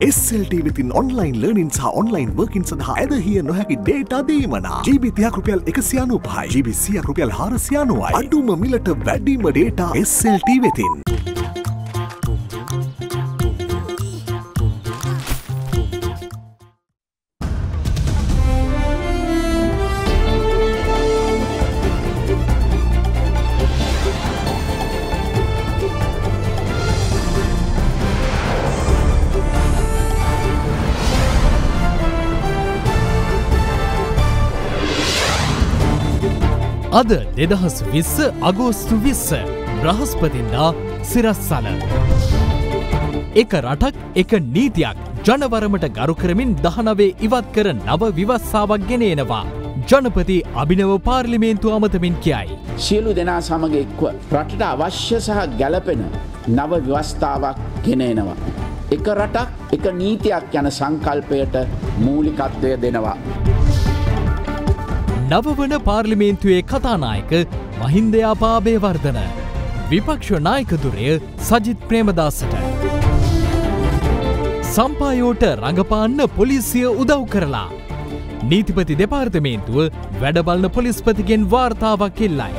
SLT within online learning සහ online working සඳහා ඇදහිය නොහැකි data දීමනා GB 30ක් රුපියල් 195යි GB 100ක් රුපියල් 490යි අඩුම මිලට වැඩිම data SLT වෙතින් අද 2020 අගෝස්තු 20 බ්‍රහස්පතින්දා සිරස්සල එක රටක් එක නීතියක් ජනවරමට ගරු කරමින් 19 ඉවත් කර නව විවස්සාවක් ගෙන එනවා ජනපති අභිනව පාර්ලිමේන්තුව අමතමින් කියයි. සියලු දෙනා සමග එක්ව රටට අවශ්‍ය සහ ගැළපෙන නව ව්‍යවස්ථාවක් ගෙන එනවා. එක රටක් එක නීතියක් යන සංකල්පයට මූලිකත්වය දෙනවා. නවවන පාර්ලිමේන්තුවේ කතානායක මහින්ද යාපා අබේවර්ධන විපක්ෂ නායකදුරය සජිත් ප්‍රේමදාසට සම්පායෝට රඟපාන්න පොලිසිය උදව් කරලා නීතිපති දෙපාර්තමේන්තුව වැඩබලන පොලිස්පතිගෙන් වාර්තාවක් එල්ලයි.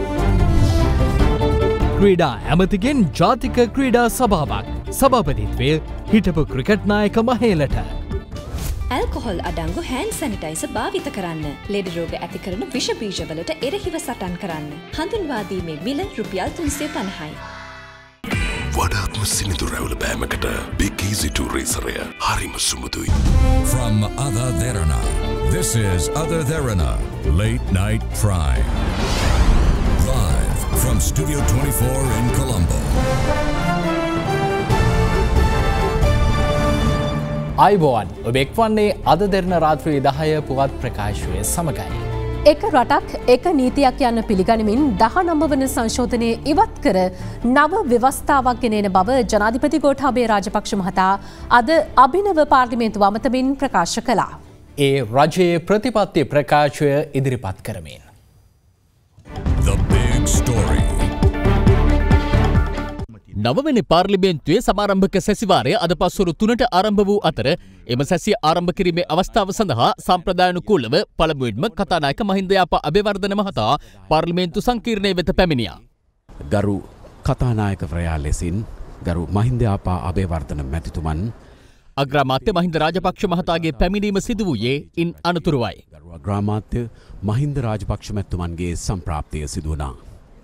ක්‍රීඩා ඇමතිගෙන් ජාතික ක්‍රීඩා සභාවක් සභාපතිත්වය හිටපු ක්‍රිකට් නායක මහේලට ඇල්කොහොල් අඩංගු හෑන්ඩ් සැනිටයිසර් භාවිත කරන්න. ලෙඩ රෝග ඇති කරන විෂ බීජවලට එරෙහිව සටන් කරන්න. හඳුන්වා දීමේ මිල රුපියල් 350යි. වඩාත්ම සිනිඳු රැවුල බෑමකට Big Easy to Racerය හරිම සුමුදුයි. From Ada Derana, this is Ada Derana Late Night Prime. Live from Studio 24 in Colombo. අයිබෝවන් ඔබ එක්වන්නේ අද දෙරන රාත්‍රී 10 පුවත් ප්‍රකාශය සමගයි. එක රටක් එක නීතියක් යන්න පිළිගනිමින් 19 වන සංශෝධනය ඉවත් කර නව ව්‍යවස්ථාවක් ගෙනෙන බව ජනාධිපති ගෝඨාභය රාජපක්ෂ මහතා අද අභිනව පාර්ලිමේන්තුව අමතමින් ප්‍රකාශ කළා. ඒ රජයේ ප්‍රතිපත්ති ප්‍රකාශය ඉදිරිපත් කරමින්. The big story. නවවැනි පාර්ලිමේන්තුවේ සමාරම්භක සැසිවාරය අද පස්වරු 3ට ආරම්භ වූ අතර එම සැසිය ආරම්භ කිරීමේ අවස්ථාව සඳහා සම්ප්‍රදායානුකූලව පළමුවෙන්ම කතානායක මහින්ද යාපා අබේවර්ධන මහතා පාර්ලිමේන්තු සංකීර්ණය වෙත පැමිණියා. ගරු කතානායකවරයා ලෙසින් ගරු මහින්ද යාපා අබේවර්ධන මැතිතුමන් අග්‍රාමාත්‍ය මහින්ද රාජපක්ෂ මහතාගේ පැමිණීම සිදු වූයේ ඉන් අනතුරුවයි. ගරු අග්‍රාමාත්‍ය මහින්ද රාජපක්ෂ මැතිතුමන්ගේ සම්ප්‍රාප්තිය සිදු වුණා.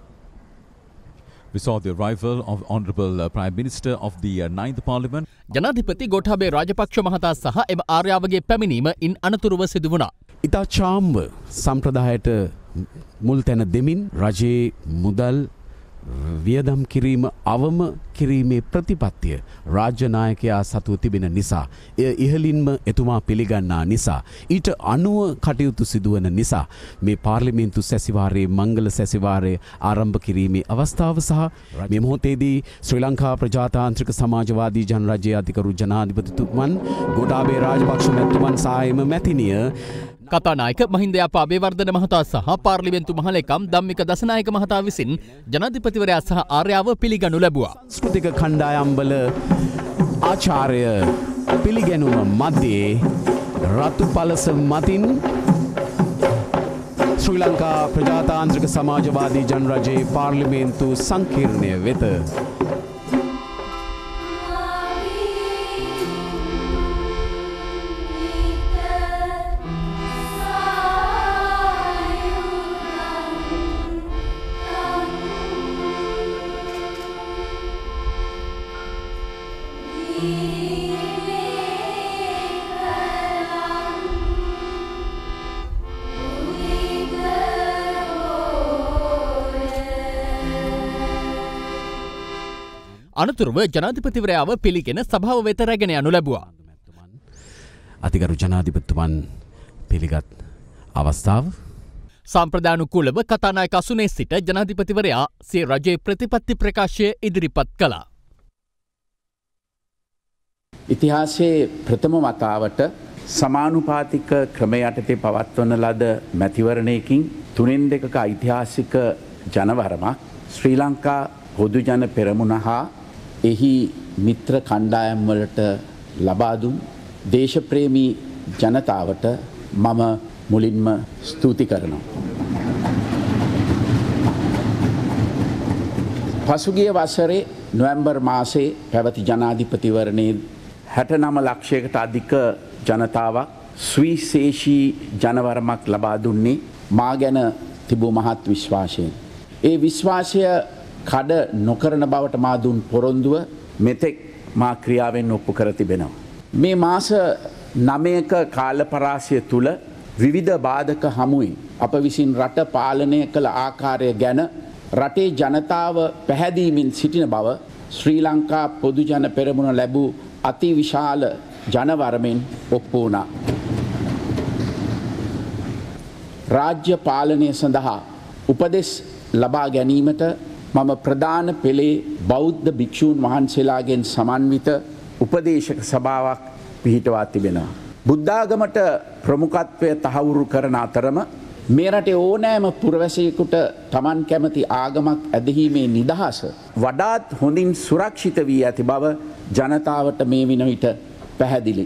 We saw the arrival of Honourable Prime Minister of the 9th Parliament. ජනාධිපති ගෝඨාභය රාජපක්ෂ මහතා සහ එම ආර්යාවගේ පැමිණීම ඉන් අනතුරුව සිදු වුණා. ඉතා චාම්ව සම්ප්‍රදායට මුල් තැන දෙමින් රජයේ මුදල් වියදම් කිරීම අවම කිරීමේ ප්‍රතිපත්තිය රාජ්‍ය නායකයා සතුව තිබෙන නිසා එය ඉහළින්ම එතුමා පිළිගන්නා නිසා ඊට අනුව කටයුතු සිදුවන නිසා මේ පාර්ලිමේන්තු සැසිවාරයේ මංගල සැසිවාරය ආරම්භ කිරීමේ අවස්ථාව සහ මේ මොහොතේදී ශ්‍රී ලංකා ප්‍රජාතාන්ත්‍රික සමාජවාදී ජනරජයේ අධිකරු ජනාධිපතිතුමන් ගෝඨාභය රාජපක්ෂ මැතිතුමන් සහ එම මැතිනිය කතානායක මහින්ද යාපා අබේවර්ධන මහතා සහ පාර්ලිමේන්තු මහලේකම් ධම්මික දසනායක මහතා විසින් ජනාධිපතිවරයා සහ ආර්යාව පිළිගනු ලැබුවා. සංස්කෘතික කණ්ඩායම්වල ආචාර්ය පිළිගැනුම මැදේ රතු පළස මතින් ශ්‍රී ලංකා ප්‍රජාතාන්ත්‍රික සමාජවාදී ජනරජයේ පාර්ලිමේන්තු සංකීර්ණය වෙත අනතුරුව ජනාධිපතිවරයාව පිළිගෙන සභාව වෙත රැගෙන යනු ලැබුවා. අතිගරු ජනාධිපතිතුමන් පිළිගත් අවස්ථාව සම්ප්‍රදායානුකූලව කතානායක අසුනේ සිට ජනාධිපතිවරයා සිය රජයේ ප්‍රතිපත්ති ප්‍රකාශය ඉදිරිපත් කළා. ඉතිහාසයේ ප්‍රථම වතාවට සමානුපාතික ක්‍රමය යටතේ පවත්වන ලද මැතිවරණයකින් 3/2ක ඓතිහාසික ජනවරමක් ශ්‍රී ලංකා පොදු ජන පෙරමුණ හා එහි මිත්‍ර කණ්ඩායම් වලට ලබා දුන් දේශප්‍රේමී ජනතාවට මම මුලින්ම ස්තුති කරනවා. පසුගිය වසරේ නොවැම්බර් මාසයේ පැවති ජනාධිපතිවරණයේ 69 ලක්ෂයකට අධික ජනතාවක් සුවිශේෂී ජනවරමක් ලබා දුන්නේ මා ගැන තිබූ මහත් විශ්වාසයෙන්. ඒ විශ්වාසය කඩ නොකරන බවට මා දුන් පොරොන්දුව මෙතෙක් මා ක්‍රියාවෙන් ඔප්පු කර තිබෙනවා. මේ මාස 9ක කාලපරාසය තුල විවිධ බාධක හමුවේ අප විසින් රට පාලනය කළ ආකාරය ගැන රටේ ජනතාව පැහැදීමින් සිටින බව ශ්‍රී ලංකා පොදු ජන පෙරමුණ ලැබූ අති විශාල ජනවරමෙන් ඔප්පු වුණා. රාජ්‍ය පාලනය සඳහා උපදෙස් ලබා ගැනීමට මම ප්‍රධාන පෙළේ බෞද්ධ භික්ෂූන් වහන්සේලාගෙන් සමන්විත උපදේශක සභාවක් පිහිටවා තිබෙනවා. බුද්ධාගමට ප්‍රමුඛත්වය තහවුරු කරන අතරම මේ රටේ ඕනෑම පුරවැසියෙකුට Taman කැමති ආගමක් ඇදහිීමේ නිදහස වඩාත් හොඳින් සුරක්ෂිත වී ඇති බව ජනතාවට මේ වින විට පැහැදිලි.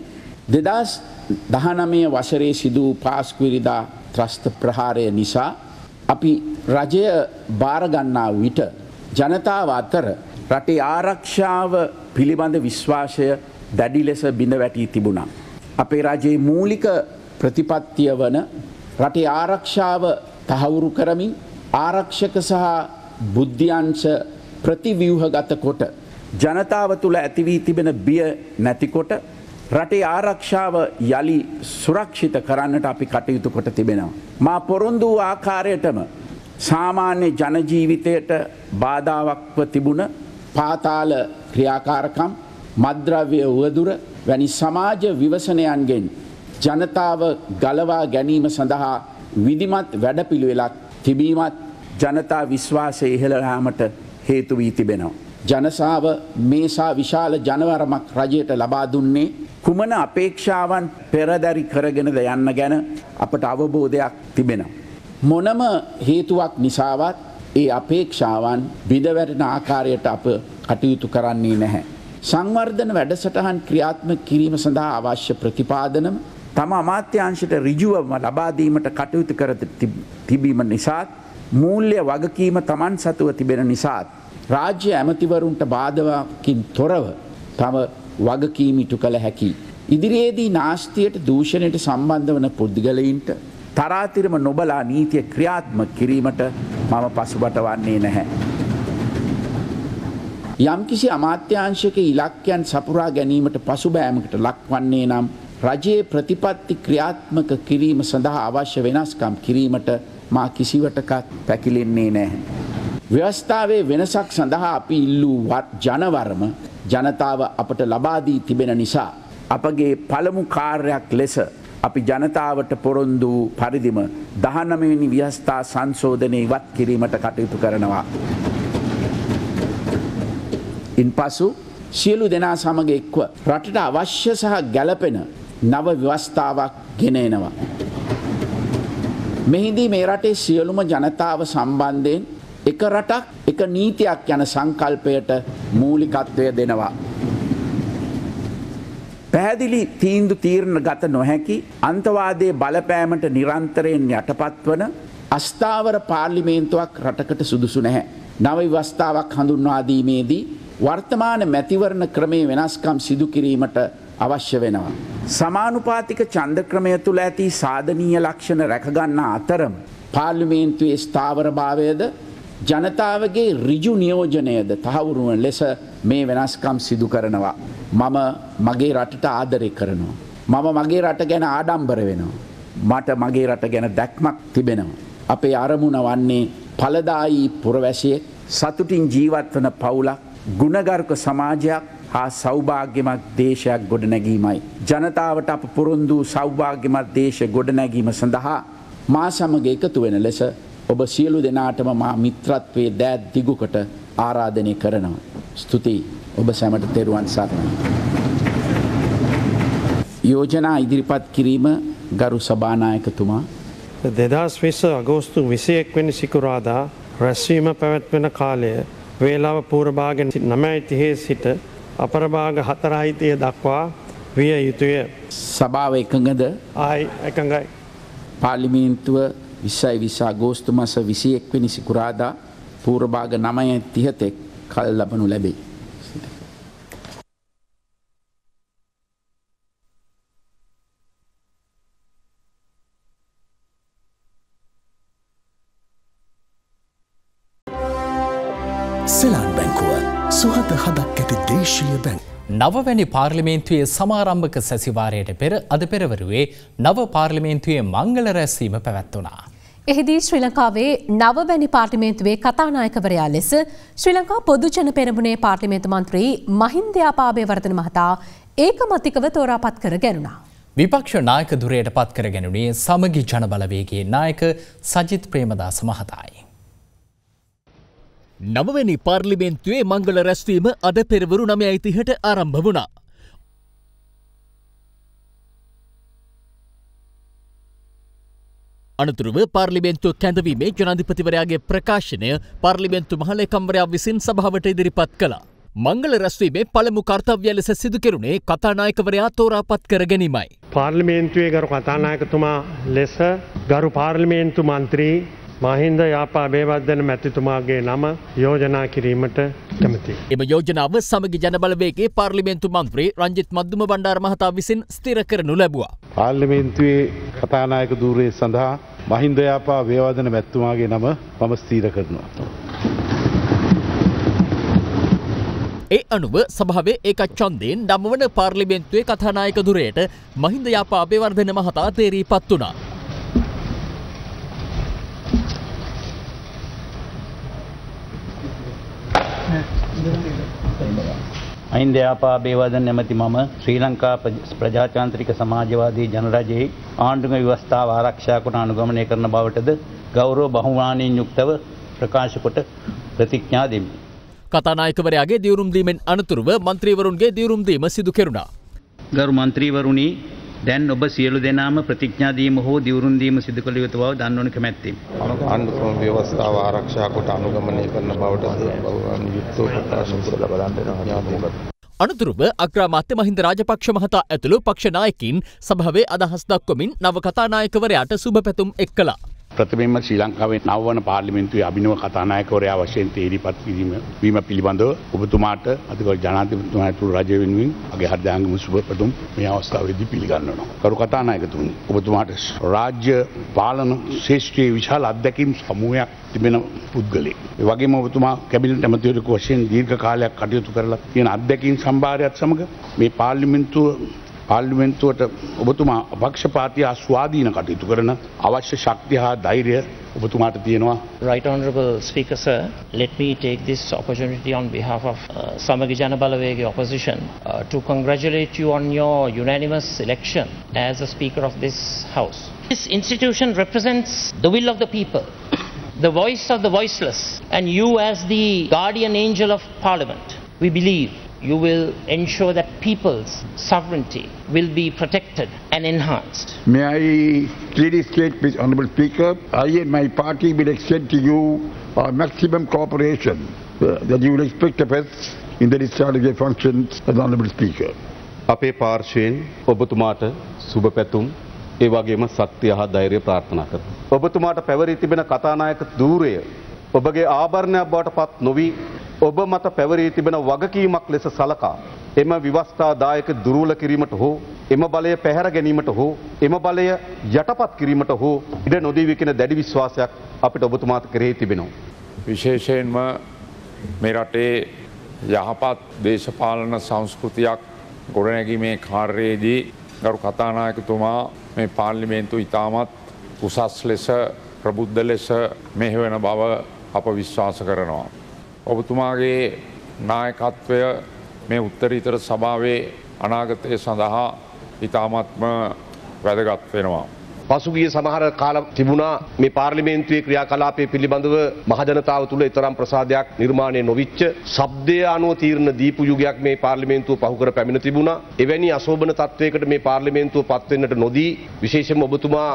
2019 වසරේ සිදු වූ පාස්කුවිරිදා ත්‍රස්ත ප්‍රහාරය නිසා අපි රජය බාර ගන්නා විට ජනතාව අතර රටේ ආරක්ෂාව පිළිබඳ විශ්වාසය දැඩි ලෙස බිඳ වැටී තිබුණා. අපේ රජයේ මූලික ප්‍රතිපත්තිය වන රටේ ආරක්ෂාව තහවුරු කරමින් ආරක්ෂක සහ බුද්ධ්‍යංශ ප්‍රතිව්‍යුහගත කොට ජනතාව තුළ ඇති වී තිබෙන බිය නැතිකොට රටේ ආරක්ෂාව යලි සුරක්ෂිත කරන්නට අපි කටයුතු කොට තිබෙනවා. මා පොරොන්දු වූ ආකාරයටම සාමාන්‍ය ජන ජීවිතයට බාධාවක්ව තිබුණ පාතාල ක්‍රියාකාරකම් මද්ද්‍රව්‍ය උවදුර වැනි සමාජ විවසනයන්ගෙන් ජනතාව ගලවා ගැනීම සඳහා විධිමත් වැඩපිළිවෙලක් තිබීමත් ජනතා විශ්වාසය ඉහළ යාමට හේතු වී තිබෙනවා. ජනසාව මේසා විශාල ජනවරමක් රජයට ලබා දුන්නේ කුමන අපේක්ෂාවන් පෙරදරි කරගෙනද යන්න ගැන අපට අවබෝධයක් තිබෙනවා. මොනම හේතුවක් නිසාවත් ඒ අපේක්ෂාවන් බිඳවැටෙන ආකාරයට අප කටයුතු කරන්නේ නැහැ. සංවර්ධන වැඩසටහන් ක්‍රියාත්මක කිරීම සඳහා අවශ්‍ය ප්‍රතිපාදනම තම අමාත්‍යාංශයට ඍජුවම ලබා දීමට කටයුතු කර තිබීම නිසාත් මූල්‍ය වගකීම Taman සතුව තිබෙන නිසාත් රාජ්‍ය ඇමතිවරුන්ට බාධාකින් තොරව තම වගකීම් ඉටු කළ හැකි. ඉදිරියේදී නාස්තියට දූෂණයට සම්බන්ධ වන පුද්ගලයින්ට තරාතිරම නොබලා නීතිය ක්‍රියාත්මක කිරීමට මම පසුබට වන්නේ නැහැ. යම්කිසි අමාත්‍යාංශයක ඉලක්කයන් සපුරා ගැනීමට පසුබෑමකට ලක්වන්නේ නම් රජයේ ප්‍රතිපත්ති ක්‍රියාත්මක කිරීම සඳහා අවශ්‍ය වෙනස්කම් කිරීමට මා කිසිවටකත් පැකිලෙන්නේ නැහැ. ව්‍යවස්ථාවේ වෙනසක් සඳහා අපි ඉල්ලූ ජනවරම ජනතාව අපට ලබා දී තිබෙන නිසා අපගේ පළමු කාර්යයක් ලෙස අපි ජනතාවට පොරොන්දු වූ පරිදිම 19 වෙනි ව්‍යවස්ථා සංශෝධනය ඉවත් කිරීමට කටයුතු කරනවා. ඉන්පසු සියලු දෙනා සමග එක්ව රටට අවශ්‍ය සහ ගැළපෙන නව ව්‍යවස්ථාවක් ගෙන එනවා. මෙහිදී මේ රටේ සියලුම ජනතාව සම්බන්ධයෙන් එක රටක් එක නීතියක් යන සංකල්පයට මූලිකත්වය දෙනවා. පැහැදිලි තීන්දුව තීරණ ගත නොහැකි අන්තවාදයේ බලපෑමට නිරන්තරයෙන් යටපත් වන අස්ථාවර පාර්ලිමේන්තුවක් රටකට සුදුසු නැහැ. නව ව්‍යවස්ථාවක් හඳුන්වා දීමේදී වර්තමාන මැතිවරණ ක්‍රමයේ වෙනස්කම් සිදු කිරීමට අවශ්‍ය වෙනවා. සමානුපාතික ඡන්ද ක්‍රමය තුළ ඇති සාධනීය ලක්ෂණ රැකගන්නා අතරම පාර්ලිමේන්තුවේ ස්ථාවරභාවයද ජනතාවගේ ඍජු නියෝජනයද තහවුරු වන ලෙස මේ වෙනස්කම් සිදු කරනවා. මම මගේ රටට ආදරය කරනවා. මම මගේ රට ගැන ආඩම්බර වෙනවා. මට මගේ රට ගැන දැක්මක් තිබෙනවා. අපේ අරමුණ වන්නේ ඵලදායී පුරවැසියෙක් සතුටින් ජීවත් වන පවුලක් ගුණගරුක සමාජයක් හා සෞභාග්‍යමත් දේශයක් ගොඩනැගීමයි. ජනතාවට අප පොරොන්දු සෞභාග්‍යමත් දේශ ගොඩනැගීම සඳහා මා සමග එකතු වෙන ලෙස ඔබ සියලු දෙනාටම මා මිත්‍රත්වයේ දෑත් දිගුකොට ආරාධනය කරනවා. ස්තුතියි. ඔබ සැමට තෙරුවන් සරණයි. යෝජනා ඉදිරිපත් කිරීම ගරු සභානායකතුමා 2020 අගෝස්තු 21 වෙනි සිකුරාදා රැස්වීම පැවැත්වෙන කාලය වේලාව පූර්ව භාග 9:30 සිට අපරභාග 4:30 දක්වා විය යුතුය. සභාව එකඟද ආයි එකඟයි. පාර්ලිමේන්තුව 20 අගෝස්තු මාස 21 වෙනි සිකුරාදා පූර්ව භාග 9:30 තෙක් කල් ලබනු ලැබේ. සෙලාන් බැංකුව සුහද හදක් ඇති දේශීය බැංක්. නවවැනි පාර්ලිමේන්තුවේ සමාරම්භක සැසිවාරයට පෙර අද පෙරවරුවේ නව පාර්ලිමේන්තුවේ මංගල රැස්වීම පැවැත්වුණා. එහිදී ශ්‍රී ලංකාවේ නවවැනි පාර්ලිමේන්තුවේ කතානායකවරයා ලෙස ශ්‍රී ලංකා පොදුජන පෙරමුණේ පාර්ලිමේන්තු මන්ත්‍රී මහින්ද යාපාබේවර්ධන මහතා ඒකමතිකව තෝරාපත් කර ගැනුණා. විපක්ෂ නායක ධුරයට පත් කර ගැනුණේ සමගි ජන බලවේගයේ නායක සජිත් ප්‍රේමදාස මහතායි. නවවැනි පාර්ලිමේන්තුවේ මංගල රැස්වීම අද පෙරවරු 9:30ට ආරම්භ වුණා. අනතුරුව පාර්ලිමේන්තුව කැඳවීමේ ජනාධිපතිවරයාගේ ප්‍රකාශනය පාර්ලිමේන්තු මහලේකම්වරයා විසින් සභාවට ඉදිරිපත් කළා. මංගල රැස්වීමේ පළමු කර්තව්‍ය ලෙස සිදු කෙරුණේ කතානායකවරයා තෝරාපත් කර ගැනීමයි. පාර්ලිමේන්තුවේ ගරු කතානායකතුමා ලෙස ගරු පාර්ලිමේන්තු මන්ත්‍රී මහින්ද යාපාබේවර්ධන මැතිතුමාගේ නම යෝජනා කිරීමට කැමැතියි. එම යෝජනාව සමගි ජන බලවේගයේ පාර්ලිමේන්තු මන්ත්‍රී රංජිත් මද්දුම බණ්ඩාර මහතා විසින් ස්ථිර කරනු ලැබුවා. පාර්ලිමේන්තුවේ කතානායක ධූරය සඳහා මහින්ද යාපාබේවර්ධන මැතිතුමාගේ නම මම ස්ථිර කරනවා. ඒ අනුව සභාවේ ඒකත් ඡන්දයෙන් නවවන පාර්ලිමේන්තුවේ කතානායක ධුරයට මහින්ද යාපාබේවර්ධන මහතා තේරීපත් වුණා. මහින්ද යාපාබේවර්ධන නැමැති මම ශ්‍රී ලංකා ප්‍රජාතාන්ත්‍රික සමාජවාදී ජනරජයේ ආණ්ඩුක්‍රම ව්‍යවස්ථාව ආරක්ෂා කොට අනුගමනය කරන බවටද ගෞරව බහුමානයෙන් යුක්තව ප්‍රකාශ කොට ප්‍රතිඥා දෙමි. කතානායකවරයාගේ දියුරුම් දීමෙන් අනතුරුව මන්ත්‍රීවරුන්ගේ දියුරුම් දීම සිදු කෙරුණා. ගරු මන්ත්‍රීවරුනි, දැන් ඔබ සියලු දෙනාම ප්‍රතිඥා දීම හෝ දියුරුම් දීම සිදු කළ යුතු බව දන්වන කැමැත්තෙමි. ආණ්ඩුක්‍රම ව්‍යවස්ථාව ආරක්ෂා කොට අනුගමනය කරන බවට යුක්තව ප්‍රකාශ කළ බලන්න. අනතුරුව අග්‍රාමාත්‍ය මහින්ද රාජපක්ෂ මහතා ඇතුළු පක්ෂ නායකින් සභාවේ අදහස් දක්වමින් නව කතානායකවරයාට සුබ පැතුම් එක් කළා. ප්‍රථමයෙන්ම ශ්‍රී ලංකාවේ නවවන පාර්ලිමේන්තුවේ අභිනව කතානායකවරයා වශයෙන් තේරීපත් වීම පිළිබඳව ඔබතුමාට අධිකරු ජනාධිපතිතුමා ඇතුළු රජය වෙනුවෙන් මගේ හෘදයාංගම සුබ පැතුම් මේ අවස්ථාවේදී පිළිගන්වනවා. කරු කතානායකතුමනි, ඔබතුමාට රාජ්‍ය පාලන ශේෂ්ත්‍රයේ විශාල අත්දැකීම් සමූහයක් තිබෙන පුද්ගලයෙක්. ඒ වගේම ඔබතුමා කැබිනට් ඇමතිවරයෙකු වශයෙන් දීර්ඝ කාලයක් කටයුතු කරලා තියෙන අත්දැකීම් සම්භාරයත් සමග මේ පාර්ලිමේන්තුවට ඔබතුමා පක්ෂපාතී හා ස්වාධීන කටයුතු කරන අවශ්‍ය ශක්තිය හා ධෛර්යය ඔබතුමාට තියෙනවා. Right Honourable Speaker Sir, let me take this opportunity on behalf of Samagi Jana Balawege opposition to congratulate you on your unanimous election as a Speaker of this House. This institution represents the will of the people, the voice of the voiceless, and you as the guardian angel of Parliament. We believe you will ensure that people's sovereignty will be protected and enhanced. May I clearly state, Honourable Speaker, I and my party will extend to you our maximum cooperation that you will expect of us in the discharge of your functions as Honourable Speaker. අපේ පාර්ශ්වයෙන් ඔබතුමාට සුබ පැතුම් ඒ වගේම ශක්තිය හා ධෛර්යය ප්‍රාර්ථනා කරනවා. ඔබතුමාට පැවරී තිබෙන කතානායක ධූරය ඔබගේ ආභරණයක් බවට පත් නොවි ඔබ මත පැවරී තිබෙන වගකීමක් ලෙස සලකා එම විවස්ථාදායක දුර්වල කිරීමට හෝ එම බලය පැහැර ගැනීමට හෝ එම බලය යටපත් කිරීමට හෝ ඉඩ නොදී විකින දැඩි විශ්වාසයක් අපිට ඔබතුමාට කෙරෙහි තිබෙනවා. විශේෂයෙන්ම මේ රටේ යහපත් දේශපාලන සංස්කෘතියක් ගොඩනැගීමේ කාර්යයේදී ගරු කතානායකතුමා මේ පාර්ලිමේන්තුව ඉතාමත් උසස් ලෙස ප්‍රබුද්ධ ලෙස මෙහෙවන බව අප විශ්වාස කරනවා. ඔබතුමාගේ නායකත්වය මේ උත්තරීතර සභාවේ අනාගතය සඳහා ඉතාමත්ම වැදගත් වෙනවා. පසුගිය සමහර කාල තිබුණා මේ පාර්ලිමේන්තුවේ ක්‍රියාකලාපයේ පිළිබඳව මහජනතාව තුළ ඊතරම් ප්‍රසාදයක් නිර්මාණය නොවිච්ච ශබ්දය අනුව තීරණ දීපු යුගයක් මේ පාර්ලිමේන්තුව පහු කර පැමිණ තිබුණා. එවැනි අශෝභන තත්වයකට මේ පාර්ලිමේන්තුව පත් වෙන්නට නොදී විශේෂයෙන්ම ඔබතුමා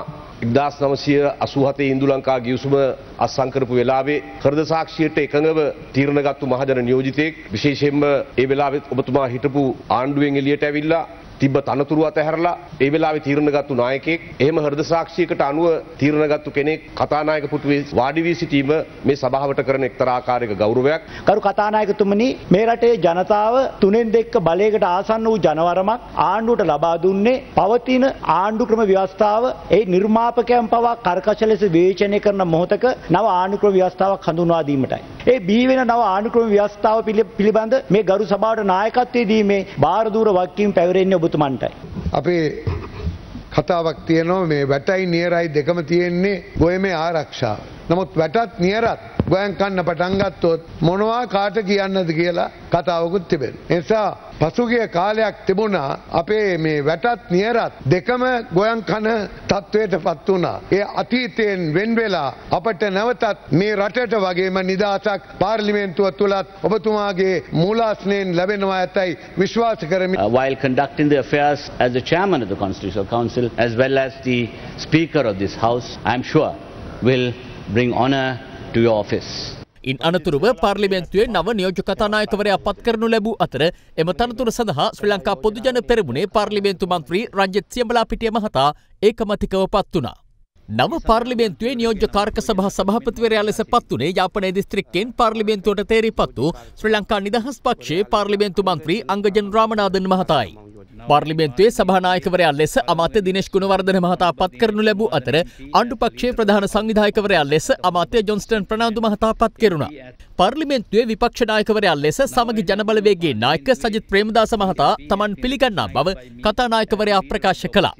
1987 ඉන්දු ලංකා ගිවිසුම අත්සන් කරපු වෙලාවේ හෘද සාක්ෂියට එකඟව තීරණගත්තු මහජන නියෝජිතයෙක් විශේෂයෙන්ම ඒ වෙලාවෙත් ඔබතුමා හිටපු ආණ්ඩුවෙන් එළියට ඇවිල්ලා තිබ්බ තනතුරු අතහැරලා ඒ වෙලාවේ තීරණ ගත්තු නායකයෙක් එහෙම හෘද සාක්ෂියකට අනුව තීරණ ගත්තු කෙනෙක් කතානායක පුටුවේ වාඩි වී සිටීම මේ සභාවට කරන එක්තරා ආකාරයක ගෞරවයක්. කරු කතානායකතුමනි මේ රටේ ජනතාව 3/2 බලයකට ආසන්න වූ ජනවරමක් ආණ්ඩුවට ලබා දුන්නේ පවතින ආණ්ඩු ක්‍රම ව්‍යවස්ථාව ඒ නිර්මාපකයන් පවා කරකශ ලෙස විවේචනය කරන මොහොතක නව ආණ්ඩු ක්‍රම ව්‍යවස්ථාවක් හඳුන්වා දීමටයි. ඒ බිහි වෙන නව ආණ්ඩු ක්‍රම ව්‍යවස්ථාව පිළිබඳ මේ ගරු සභාවට නායකත්වයේ දීමේ බාරදූර වගකීම් පැවරෙන්නේ ඔබතුමන්ටයි. අපේ කතාවක් තියෙනවා මේ වැටයි නියරයි දෙකම තියෙන්නේ ගොයමේ ආරක්ෂාව. නමුත් වැටත් නියරත් ගොයන් කන්න පටන් ගත්තොත් මොනවා කාට කියන්නද කියලා කතාවකුත් තිබෙනවා. ඒ නිසා පසුගිය කාලයක් තිබුණා අපේ මේ වැටත් නියරත් දෙකම ගොයන් කන තත්වයටපත් වුණා. ඒ අතීතයෙන් වෙන් වෙලා අපට නැවතත් මේ රටට වගේම නිදහසක් පාර්ලිමේන්තුව තුලත් ඔබතුමාගේ මූලාසනයෙන් ලැබෙනවා ඇතයි විශ්වාස කරමි. While conducting the affairs as the chairman of the Constitutional Council as well as the speaker of this house, I am sure will bring honour to your office. ඉන් අනතුරුව පාර්ලිමේන්තුවේ නව නියෝජ්‍ය කතානායකවරයා පත් කරනු ලැබූ අතර එම තනතුර සඳහා ශ්‍රී ලංකා පොදුජන පෙරමුණේ පාර්ලිමේන්තු මන්ත්‍රී රංජිත් සියඹලාපිටිය මහතා ඒකමතිකව පත් වුණා. නව පාර්ලිමේන්තුවේ නියෝජ්‍ය කාර්ක සභා සභාපතිවරයා ලෙස පත් වුණේ යාපනයේ දිස්ත්‍රික්කයෙන් පාර්ලිමේන්තුවට තේරීපත් වූ ශ්‍රී ලංකා නිදහස් පක්ෂයේ පාර්ලිමේන්තු මන්ත්‍රී අංගජන් රාමනාදන් මහතායි. පාර්ලිමේන්තුවේ සභානායකවරයා ලෙස අමාත්‍ය දිනේෂ් ගුණවර්ධන මහතා පත් කරනු ලැබූ අතර ආණ්ඩු පක්ෂයේ ප්‍රධාන සංවිධායකවරයා ලෙස අමාත්‍ය ජොන්ස්ටන් ප්‍රනාන්දු මහතා පත් කෙරුණා. පාර්ලිමේන්තුවේ විපක්ෂ නායකවරයා ලෙස සමගි ජනබලවේගයේ නායක සජිත් ප්‍රේමදාස මහතා තමන් පිළිගන්නා බව කතානායකවරයා ප්‍රකාශ කළා.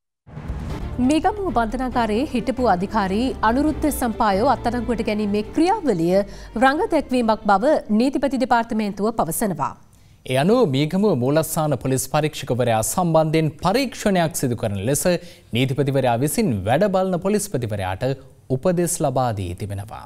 මේගමුව බන්ධනාගාරයේ හිටපු අධිකාරී අනුරුද්ධ සම්පායෝ අත්අඩංගුවට ගැනීමේ ක්‍රියාවලිය රඟ දැක්වීමක් බව නීතිපති දෙපාර්තමේන්තුව පවසනවා. ඒ අනුව මීගමුව මූලස්ථාන පොලිස් පරීක්ෂකවරයා සම්බන්ධයෙන් පරීක්ෂණයක් සිදු කරන ලෙස නීතිපතිවරයා විසින් වැඩ බලන පොලිස්පතිවරයාට උපදෙස් ලබා දී තිබෙනවා.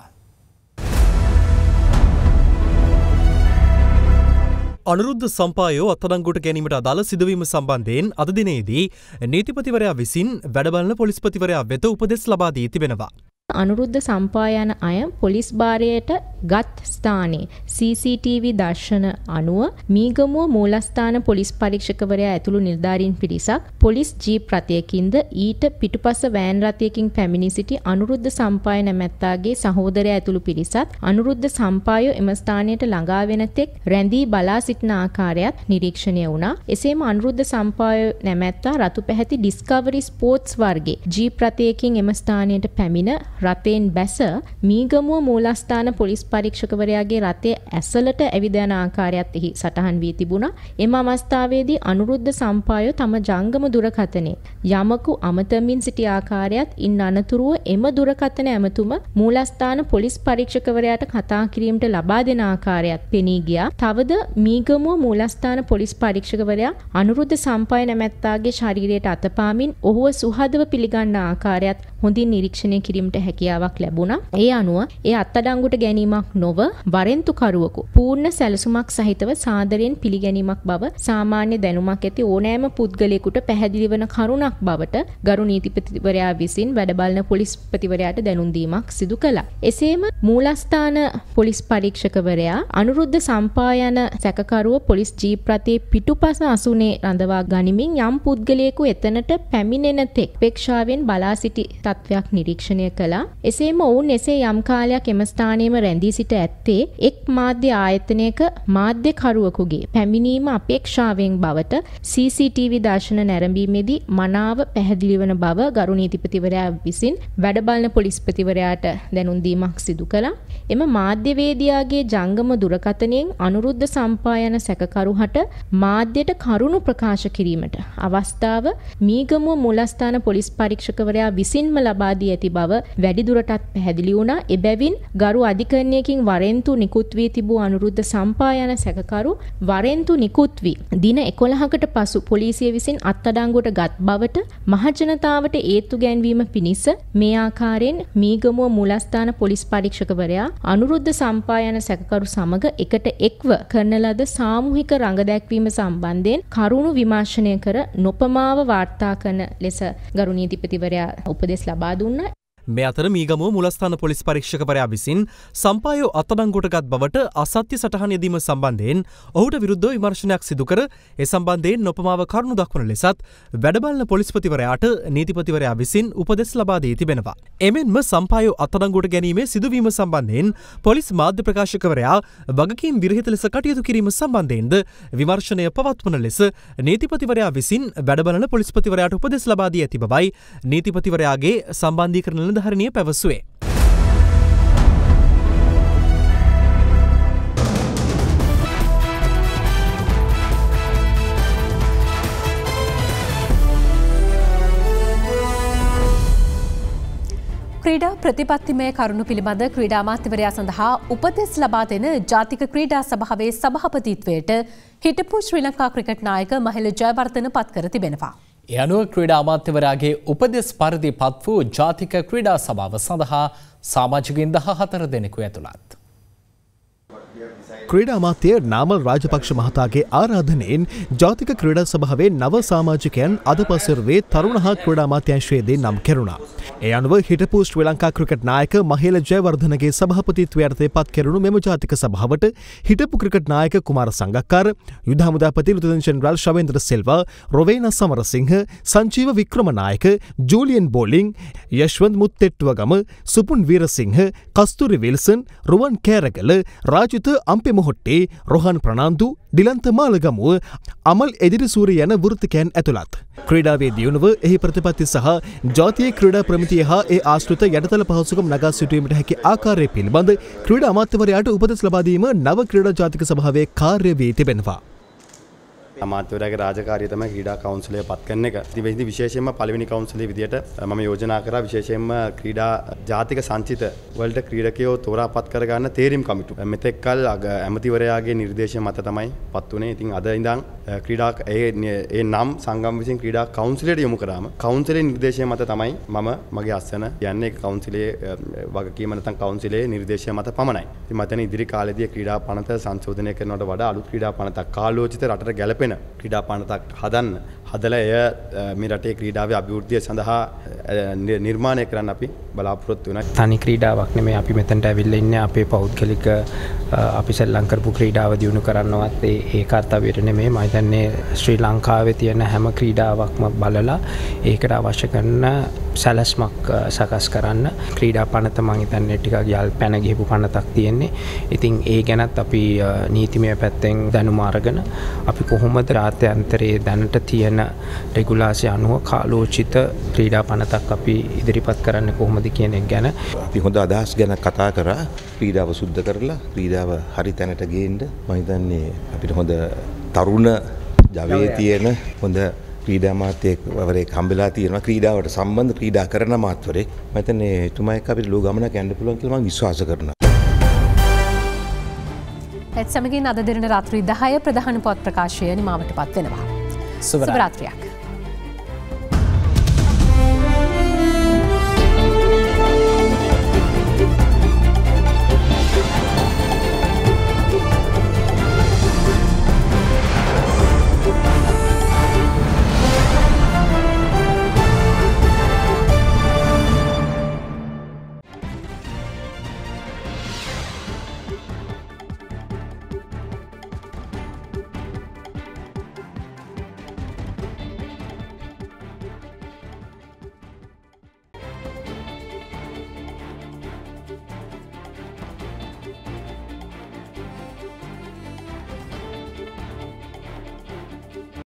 අනුරුද්ධ සම්පායෝ අත්අඩංගුවට ගැනීමට අදාළ සිදුවීම සම්බන්ධයෙන් අද දිනේදී නීතිපතිවරයා විසින් වැඩ බලන පොලිස්පතිවරයා වෙත උපදෙස් ලබා දී තිබෙනවා. අනුරුද්ධ සම්පායන අය පොලිස් භාරයට ගත් ස්ථානයේ CCTV දර්ශන අනුව මීගමුව මූලස්ථාන පොලිස් පරීක්ෂකවරයා ඇතුළු නිලධාරීන් පිරිසක් පොලිස් ජීප් රථයකින්ද ඊට පිටුපස වෑන් රථයකින් පැමිණි සිටි අනුරුද්ධ සම්පාය නැමැත්තාගේ සහෝදරයා ඇතුළු පිරිසත් අනුරුද්ධ සම්පායෝ එම ස්ථානයට ළඟා වෙන තෙක් රැඳී බලා සිටින ආකාරයත් නිරීක්ෂණය වුණා. එසේම අනුරුද්ධ සම්පායෝ නැමැත්තා රතු පැහැති ඩිස්කවරි ස්පෝර්ට්ස් වර්ගයේ ජීප් රථයකින් එම ස්ථානයට පැමිණ රථයෙන් බැස මීගමුව මූලස්ථාන පොලිස් පරීක්ෂකවරයාගේ රථය ඇසලට ඇවිද යන ආකාරයත් එහි සටහන් වී තිබුණා. එම අවස්ථාවේදී අනුරුද්ධ සම්පායෝ තම ජංගම දුරකථනයේ යමකු අමතමින් සිටි ආකාරයත් ඉන් අනතුරුව එම දුරකථන ඇමතුම මූලස්ථාන පොලිස් පරීක්ෂකවරයාට කතා කිරීමට ලබා දෙන ආකාරයත් පෙනී ගියා. තවද මීගමුව මූලස්ථාන පොලිස් පරීක්ෂකවරයා අනුරුද්ධ සම්පාය නැමැත්තාගේ ශරීරයට අතපාමින් ඔහුව සුහදව පිළිගන්න ආකාරයත් හොඳින් නිරීක්ෂණය කිරීමට හැකියාවක් ලැබුණා. ඒ අනුව ඒ අත්අඩංගුවට ගැනීමක් නොව වරෙන්තුකරුවෙකු පූර්ණ සැලසුමක් සහිතව සාදරයෙන් පිළිගැනීමක් බව සාමාන්‍ය දැනුමක් ඇති ඕනෑම පුද්ගලයෙකුට පැහැදිලි වන කරුණක් බවට ගරු නීතිපතිවරයා විසින් වැඩ බලන පොලිස්පතිවරයාට දැනුම් දීමක් සිදු කළා. එසේම මූලස්ථාන පොලිස් පරීක්ෂකවරයා අනුරුද්ධ සම්පායන සැකකරුව පොලිස් ජීප් රථයේ පිටුපස අසුනේ රඳවා ගනිමින් යම් පුද්ගලයෙකු එතනට පැමිණෙන තෙක් අපේක්ෂාවෙන් බලා සිටි තත්වයක් නිරීක්ෂණය කළා. එසේම ඔවුන් එසේ යම් කාලයක් එම ස්ථානයේම රැඳී සිට ඇත්තේ එක් මාධ්‍ය ආයතනයක මාධ්‍යකරුවෙකුගේ පැමිණීම අපේක්ෂාවෙන් බවට CCTV දර්ශන නැරඹීමේදී මනාව පැහැදිලි වන බව ගරු නීතිපතිවරයා විසින් වැඩ බලන පොලිස්පතිවරයාට දැනුම් දීමක් සිදු කළා. එම මාධ්‍යවේදියාගේ ජංගම දුරකථනයෙන් අනුරුද්ධ සම්පායන සැකකරුහට මාධ්‍යයට කරුණු ප්‍රකාශ කිරීමට අවස්ථාව මීගමුව මූලස්ථාන පොලිස් පරීක්ෂකවරයා විසින්ම ලබා දී ඇති බව වැඩිදුරටත් පැහැදිලි වුණා. එබැවින් ගරු අධිකරණයකින් වරෙන්තු නිකුත් වී තිබූ අනුරුද්ධ සම්පායන සැකකරු වරෙන්තු නිකුත් වී දින 11කට පසු පොලිසිය විසින් අත්අඩංගුවට ගත් බවට මහජනතාවට ඒත්තු ගැන්වීම පිණිස මේ ආකාරයෙන් මීගමුව මූලස්ථාන පොලිස් පරීක්ෂකවරයා අනුරුද්ධ සම්පායන සැකකරු සමග එකට එක්ව කරන ලද සාමූහික රඟ දැක්වීම සම්බන්ධයෙන් කරුණු විමර්ශනය කර නොපමාව වාර්තා කරන ලෙස ගරු නීතිපතිවරයා උපදෙස් ලබා දුන්නා. මේ අතර මීගමුව මුලස්ථාන පොලිස් පරීක්ෂකවරයා විසින් සම්පායෝ අත්අඩංගුවටගත් බවට අසත්‍ය සටහන් යෙදීම සම්බන්ධයෙන් ඔහුට විරුද්ධව විමර්ශනයක් සිදු කර ඒ සම්බන්ධයෙන් නොපමාව කරුණු දක්වන ලෙසත් වැඩබලන පොලිස්පතිවරයාට නීතිපතිවරයා විසින් උපදෙස් ලබා දී තිබෙනවා. එමෙන්ම සම්පායෝ අත්අඩංගුවට ගැනීමේ සිදුවීම සම්බන්ධයෙන් පොලිස් මාධ්‍ය ප්‍රකාශකවරයා වගකීම් විරහිත ලෙස කටයුතු කිරීම සම්බන්ධයෙන්ද විමර්ශනය පවත්වන ලෙස නීතිපතිවරයා විසින් වැඩබලන පොලිස්පතිවරයාට උපදෙස් ලබා දී ඇති බවයි නීතිපතිවරයාගේ සම්බන්ධීකරණ නිලධාරිනිය පැවසුවේ. ක්‍රීඩා ප්‍රතිපත්තිමය කරුණු පිළිබඳ ක්‍රීඩා අමාත්‍යවරයා සඳහා උපදෙස් ලබා දෙන ජාතික ක්‍රීඩා සභාවේ සභාපතිත්වයට හිටපු ශ්‍රී ලංකා ක්‍රිකට් නායක මහිල ජයවර්ධන පත් කර තිබෙනවා. ඒ අනුව ක්‍රීඩා අමාත්‍යවරයාගේ උපදෙස් පරිදි පත් වූ ජාතික ක්‍රීඩා සභාව සඳහා සමාජිකයින් 14 දෙනෙකු ඇතුළත්. ක්‍රීඩා අමාත්‍ය නාමල් රාජපක්ෂ මහතාගේ ආරාධනයෙන් ජාතික ක්‍රීඩා සභාවේ නව සමාජිකයන් අද පසුරුවේ තරුණ හා ක්‍රීඩා අමාත්‍යාංශයේදී නම් කෙරුණා. ඒ අනුව හිටපු ශ්‍රී ලංකා ක්‍රිකට් නායක මහේල ජයවර්ධනගේ සභාපතිත්වයට පත් කෙරුණු මෙම ජාතික සභාවට හිටපු ක්‍රිකට් නායක කුමාර සංගක්කාර, යුද හමුදාපති lieutenant general Shavendra Silva, Rowena Samarasinghe, Sanjeeva Wickramanayake, Julian Bolling, Yashwant Muttettuwegama, Supun Weerasinghe, Kasturi Wilson, Ruwan Keragala, Rajitha Ampemohotti, Rohan Fernando, Dilantha Malagamuwa, Amal Edirisooriya යන වෘත්තිකයන් ඇතුළත්. ක්‍රීඩාවේ දියුණුව, එහි ප්‍රතිපත්ති සහ ජාතිය ක්‍රීඩා ප්‍රමිතිය හා ඒ ආශ්‍රිත යටිතල පහසුකම් නගා සිටුවීමට හැකි ආකාරය පිළිබඳ ක්‍රීඩා අමාත්‍යවරයාට උපදෙස් ලබා දීම නව ක්‍රීඩා ජාතික සභාවේ කාර්ය වී තිබෙනවා. අමාත්‍යවරයාගේ රාජකාරිය තමයි ක්‍රීඩා කවුන්සිලය පත් කරන එක. ඉතින් විශේෂයෙන්ම පළවෙනි කවුන්සිලයේ විදියට මම යෝජනා කරා විශේෂයෙන්ම ක්‍රීඩා ජාතික සංචිත වලට ක්‍රීඩකයෝ තෝරා පත් කර ගන්න තේරීම් කමිටුව. මෙතෙක් කල ඇමතිවරයාගේ නිර්දේශය මත තමයි පත් වුනේ. ඉතින් අද ඉඳන් ක්‍රීඩා ඒ නම් සංගම් විසින් ක්‍රීඩා කවුන්සිලයට යොමු කරාම කවුන්සිලයේ නිර්දේශය මත තමයි මම මගේ අස්සන යන්නේ කවුන්සිලයේ වගකීම නැත්නම් කවුන්සිලයේ නිර්දේශය මත පමණයි. ඉතින් මතන ඉදිරි කාලෙදී ක්‍රීඩා පනත සංශෝධනය කරනවට වඩා අලුත් ක්‍රීඩා පනතක් කාලෝචිත රටට ගැලපෙන ක්‍රීඩා පනතක් හදලා එය මේ රටේ ක්‍රීඩාවේ අභිවෘද්ධිය සඳහා නිර්මාණය කරන්න අපි බලාපොරොත්තු වෙනවා. තනි ක්‍රීඩාවක් නෙමෙයි අපි මෙතනට ඇවිල්ලා ඉන්නේ අපේ පෞද්ගලික අපි සෙල්ලම් කරපු ක්‍රීඩාව දියුණු කරන්නවත් ඒ කාර්යයට නෙමෙයි මම හිතන්නේ ශ්‍රී ලංකාවේ තියෙන හැම ක්‍රීඩාවක්ම බලලා ඒකට අවශ්‍ය කරන සැලැස්මක් සකස් කරන්න ක්‍රීඩා පනත මම හිතන්නේ ටිකක් යල් පැන ගිහපු පනතක් තියෙන්නේ. ඉතින් ඒ ගැනත් අපි නීතිමය පැත්තෙන් දැනුම අරගෙන අපි කොහොමද රාත්‍යාන්තරයේ දැනට තියෙන රෙගුලාසිය අනුව කාලෝචිත ක්‍රීඩා පනතක් අපි ඉදිරිපත් කරන්න කොහොමද කියන එක ගැන අපි හොඳ අදහස් ගැන කතා කරා. ක්‍රීඩාව සුද්ධ කරලා ක්‍රීඩාව හරි තැනට ගේන්න මම හිතන්නේ අපිට හොඳ තරුණ ජවයේ තියෙන හොඳ ක්‍රීඩා අමාත්‍යවරයෙක් හම්බෙලා තියෙනවා ක්‍රීඩාවට සම්බන්ධ ක්‍රීඩා කරන අමාත්‍යවරයෙක්. මම හිතන්නේ එතුමා එක්ක අපිට ලෝ ගමනක් යන්න පුළුවන් කියලා මම විශ්වාස කරනවා. එත් සමගින් අද දින රාත්‍රී 10 ප්‍රධාන පොත් ප්‍රකාශය නිමාවට පත් වෙනවා. සුබ රාත්‍රියක්.